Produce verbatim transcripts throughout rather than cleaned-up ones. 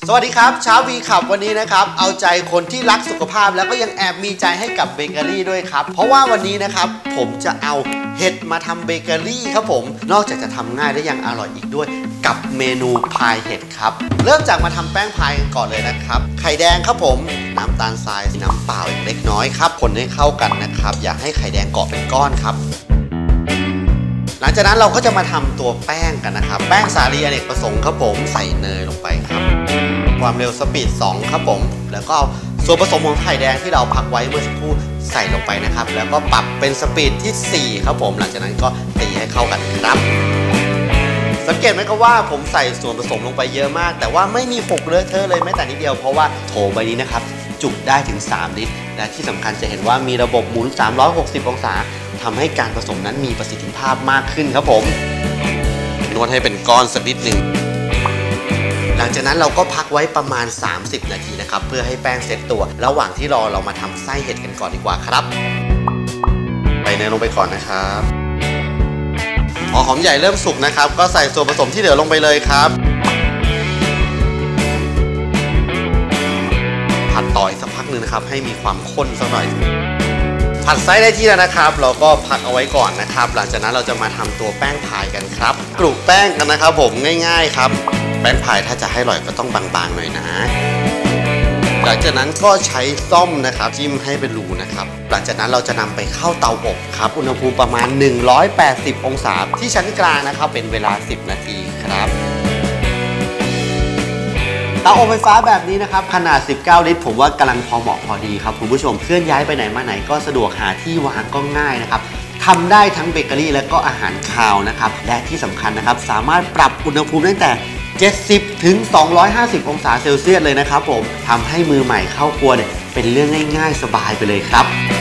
สวัสดีครับเช้าวีขับวันนี้นะครับเอาใจคนที่รักสุขภาพแล้วก็ยังแอบมีใจให้กับเบเกอรี่ด้วยครับเพราะว่าวันนี้นะครับผมจะเอาเห็ดมาทำเบเกอรี่ครับผมนอกจากจะทำง่ายและยังอร่อยอีกด้วยกับเมนูพายเห็ดครับเริ่มจากมาทำแป้งพายกันก่อนเลยนะครับไข่แดงครับผมน้ำตาลทรายน้ำเปล่าอีกเล็กน้อยครับคนให้เข้ากันนะครับอย่าให้ไข่แดงเกาะเป็นก้อนครับหลังจากนั้นเราก็จะมาทำตัวแป้งกันนะครับแป้งสาลีอเนกประสงค์ครับผมใส่เนยลงไปครับความเร็วสปีดสองครับผมแล้วก็ส่วนผสมของไข่แดงที่เราพักไว้เมื่อสักครู่ใส่ลงไปนะครับแล้วก็ปรับเป็นสปีดที่สี่ครับผมหลังจากนั้นก็ตีให้เข้ากันครับสังเกตไหมครับว่าผมใส่ส่วนผสมลงไปเยอะมากแต่ว่าไม่มีหกเลอะเทอะเลยแม้แต่นิดเดียวเพราะว่าโถใบนี้นะครับจุได้ถึงสามลิตรและที่สำคัญจะเห็นว่ามีระบบหมุนสามร้อยหกสิบองศาทำให้การผสมนั้นมีประสิทธิภาพมากขึ้นครับผมนวดให้เป็นก้อนสักนิดหนึ่งหลังจากนั้นเราก็พักไว้ประมาณสามสิบนาทีนะครับเพื่อให้แป้งเซตตัวระหว่างที่รอเรามาทำไส้เห็ดกันก่อนดีกว่าครับใส่เนยลงไปก่อนนะครับพอหอมใหญ่เริ่มสุกนะครับก็ใส่ส่วนผสมที่เหลือลงไปเลยครับผัดต่ออีกสักพักหนึ่งนะครับให้มีความข้นสักหน่อยผัดไส้ได้ที่แล้วนะครับเราก็พักเอาไว้ก่อนนะครับหลังจากนั้นเราจะมาทำตัวแป้งพายกันครับกรุบแป้งกันนะครับผมง่ายๆครับแป้งพายถ้าจะให้อร่อยก็ต้องบางๆหน่อยนะหลังจากนั้นก็ใช้ส้อมนะครับจิ้มให้เป็นรูนะครับหลังจากนั้นเราจะนำไปเข้าเตาอบครับอุณหภูมิประมาณหนึ่งร้อยแปดสิบองศาที่ชั้นกลางนะครับเป็นเวลาสิบนาทีครับเตาอบไฟฟ้าแบบนี้นะครับขนาดสิบเก้าลิตรผมว่ากำลังพอเหมาะพอดีครับคุณผู้ชมเคลื่อนย้ายไปไหนมาไหนก็สะดวกหาที่วางก็ง่ายนะครับทำได้ทั้งเบเกอรี่และก็อาหารคาวนะครับและที่สำคัญนะครับสามารถปรับอุณหภูมิตั้งแต่เจ็ดสิบถึงสองร้อยห้าสิบองศาเซลเซียสเลยนะครับผมทำให้มือใหม่เข้าครัวเนี่ยเป็นเรื่องง่ายๆสบายไปเลยครับ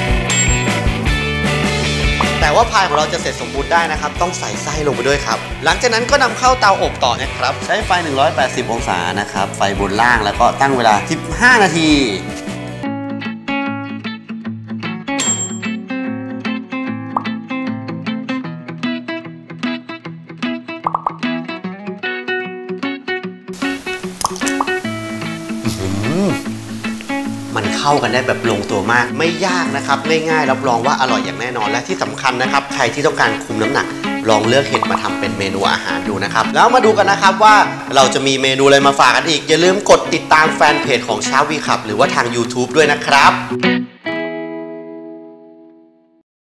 แต่ว่าพายของเราจะเสร็จสมบูรณ์ได้นะครับต้องใส่ไส้ลงไปด้วยครับหลังจากนั้นก็นำเข้าเตาอบต่อนะครับใช้ไฟหนึ่งร้อยแปดสิบองศานะครับไฟบนล่างแล้วก็ตั้งเวลาสิบห้านาทีมันเข้ากันได้แบบลงตัวมากไม่ยากนะครับง่ายๆรับรองว่าอร่อยอย่างแน่นอนและที่สำคัญนะครับใครที่ต้องการคุมน้ำหนักลองเลือกเห็ดมาทำเป็นเมนูอาหารดูนะครับแล้วมาดูกันนะครับว่าเราจะมีเมนูอะไรมาฝากกันอีกอย่าลืมกดติดตามแฟนเพจของเช้าวีขับหรือว่าทาง ยูทูบ ด้วยนะครับ